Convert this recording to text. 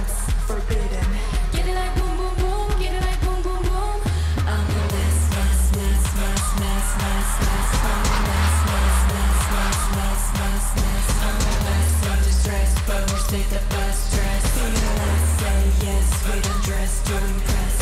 what's forbidden. Get it like boom, boom, boom. Get it like boom, boom, boom. I'm the best, best, best, best, best, best, best. I'm the best, best, best, best, best, best, best. I'm the best. Don't distress, but we take the best dress. Let's say yes, we don't dress to impress.